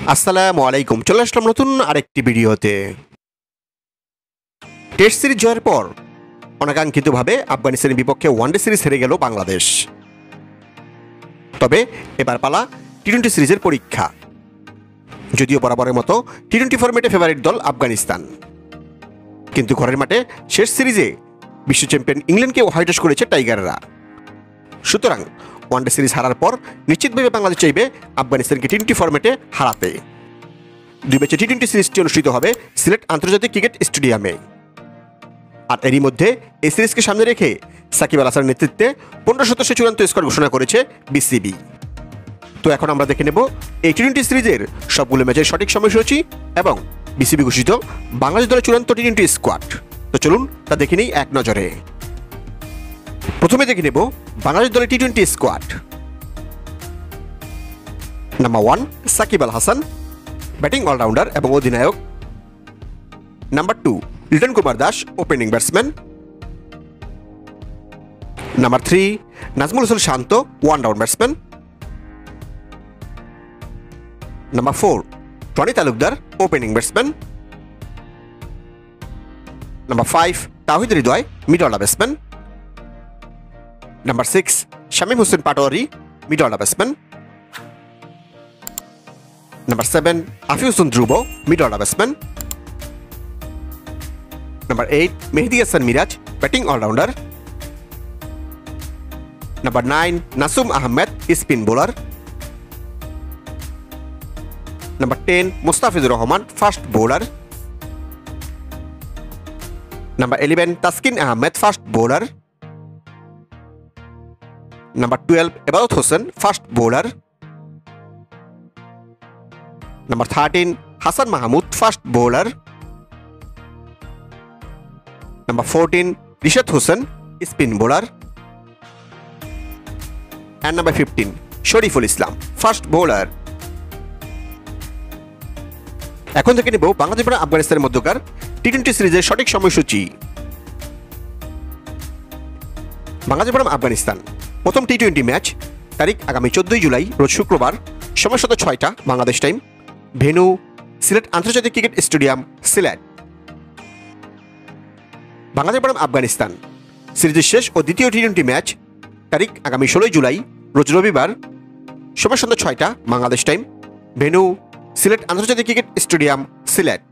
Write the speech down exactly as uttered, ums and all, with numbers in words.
আসসালামু আলাইকুম। চলে আসলাম নতুন আরেকটি ভিডিওতে। টেস্ট সিরিজ জয়ের পর অনাকাঙ্ক্ষিতভাবে আফগানিস্তানের বিপক্ষে ওয়ানডে সিরিজ হেরে গেল বাংলাদেশ। তবে এবার পালা টি টোয়েন্টি সিরিজের পরীক্ষা। যদিও বরাবরের মতো টি টোয়েন্টি ফরম্যাটে ফেভারিট দল আফগানিস্তান, কিন্তু ঘরের মাঠে শেষ সিরিজে বিশ্ব চ্যাম্পিয়ন ইংল্যান্ডকে হোয়াইটওয়াশ করেছে টাইগাররা। সুতরাং ওয়ানডে সিরিজ হারার পর নিশ্চিতভাবে বাংলাদেশ চাইবে আফগানিস্তানকে টি টোয়েন্টি ফরম্যাটে হারাতে। দুই ম্যাচে টি টোয়েন্টি সিরিজটি অনুষ্ঠিত হবে সিলেট আন্তর্জাতিক ক্রিকেট স্টেডিয়ামে। আর এরই মধ্যে এই সিরিজকে সামনে রেখে সাকিব আল হাসানের নেতৃত্বে পনেরো সদস্যের চূড়ান্ত স্কোয়াড ঘোষণা করেছে বিসিবি। তো এখন আমরা দেখে নেব এই টি টোয়েন্টি সিরিজের সবগুলো ম্যাচের সঠিক সময়সূচি এবং বিসিবি ঘোষিত বাংলাদেশ দলের চূড়ান্ত টি টোয়েন্টি স্কোয়াড। তো চলুন তা দেখে নেই এক নজরে। প্রথমে দেখে নেব বাংলাদেশ দলের T twenty squad. Number one, Shakib Al Hasan, batting allrounder এবং অধিনায়ক। Number two, Liton Kumar Das, opening batsman. Number three, Najmul Hossain Shanto, one down batsman. Number four, Tony Talukdar, opening batsman. Number five, Towhid Hridoy, mid order batsman. Number six, Shamim Hossain Patwari, mid order batsman. Number seven, Afif Hossain Dhruba, mid order batsman. Number eight, Mehidy Hasan Miraz, batting allrounder. Number nine, Nasum Ahmed, spin bowler. Number ten, Mustafizur Rahman, fast bowler. Number eleven, Taskin Ahmed, fast bowler. Number twelve, Ebadot Hossain, fast bowler. Number thirteen, Hasan Mahmud, fast bowler. Number fourteen, Rishad Hossain, spin bowler. And number fifteen, Shoriful Islam, fast bowler. এখন থেকে নেব বাংলাদেশ বনাম আফগানিস্তানের মধ্যকার T twenty সিরিজের সঠিক সময়সূচি। বাংলাদেশ বনাম আফগানিস্তান প্রথম টি টোয়েন্টি ম্যাচ তারিখ আগামী চোদ্দই জুলাই, রোজ শুক্রবার, সময় সন্ধ্যা ছয়টা বাংলাদেশ টাইম। ভেন্যু সিলেট আন্তর্জাতিক ক্রিকেট স্টেডিয়াম, সিলেট। বাংলাদেশ বনাম আফগানিস্তান সিরিজের শেষ ও দ্বিতীয় টি টোয়েন্টি ম্যাচ তারিখ আগামী ষোলোই জুলাই, রোজ রবিবার, সময় সন্ধ্যা ছয়টা বাংলাদেশ টাইম। ভেন্যু সিলেট আন্তর্জাতিক ক্রিকেট স্টেডিয়াম, সিলেট।